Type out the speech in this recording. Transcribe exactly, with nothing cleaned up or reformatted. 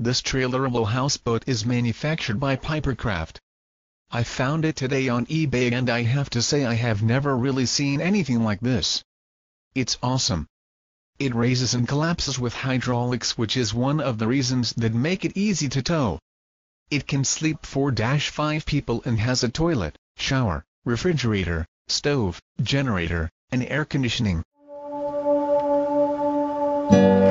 This trailerable houseboat is manufactured by Pipercraft. I found it today on eBay and I have to say I have never really seen anything like this. It's awesome. It raises and collapses with hydraulics, which is one of the reasons that make it easy to tow. It can sleep four to five people and has a toilet, shower, refrigerator, stove, generator, and air conditioning.